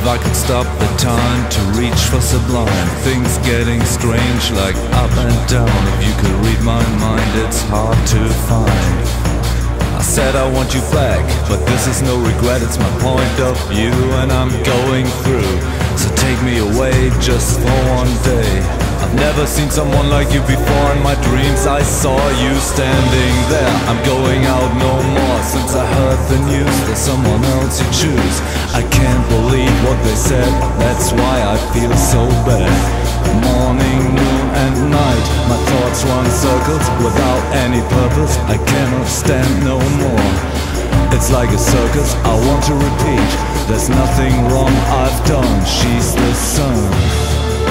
I could stop the time to reach for sublime, things getting strange like up and down. If you could read my mind, it's hard to find. I said I want you back, but this is no regret, it's my point of view and I'm going through. So take me away just for one day. I've never seen someone like you before. In my dreams I saw you standing there. I'm going out no more since I heard the news. There's someone else you choose. I can't believe what they said, that's why I feel so bad. Morning, noon and night, my thoughts run circles without any purpose. I cannot stand no more. It's like a circus, I want to repeat. There's nothing wrong I've done, she's the sun.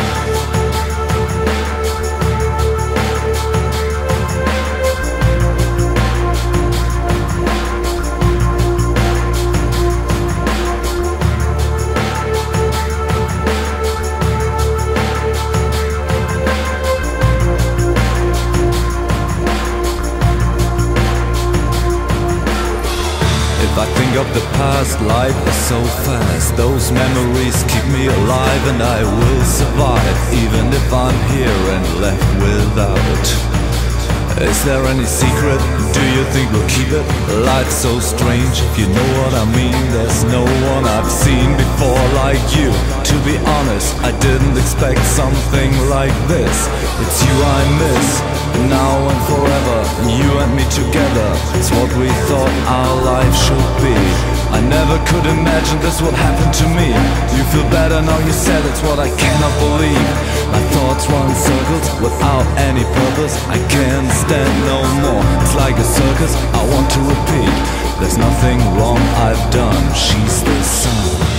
I think of the past, life is so fast. Those memories keep me alive and I will survive, even if I'm here and left without. Is there any secret? Do you think we'll keep it? Life's so strange, if you know what I mean. There's no one I've seen before like you. To be honest, I didn't expect something like this. It's you I miss, now and forever, you and me together. It's what we thought our life should be. I never could imagine this would happen to me. You feel better now, you said, it's what I cannot believe. My thoughts run circles without any purpose. I can't stand no more, it's like a circus, I want to repeat. There's nothing wrong I've done, she's the sun.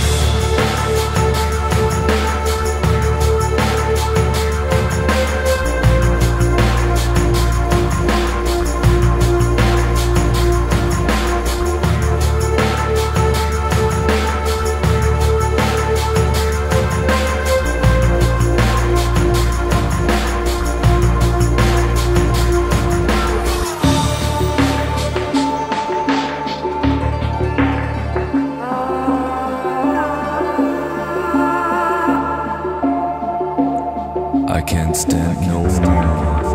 I can't stand no more.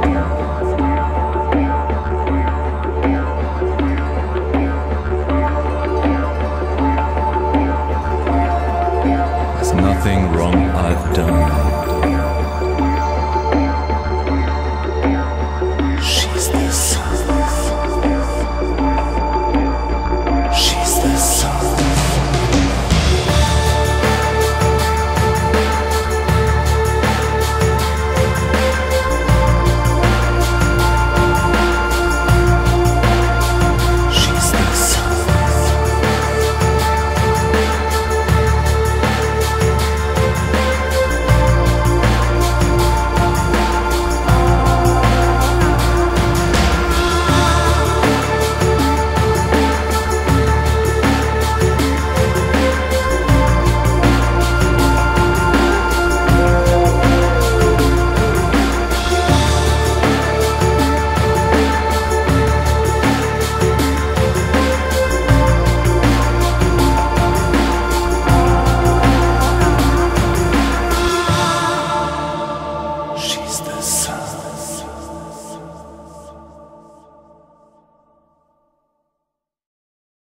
There's nothing wrong I've done.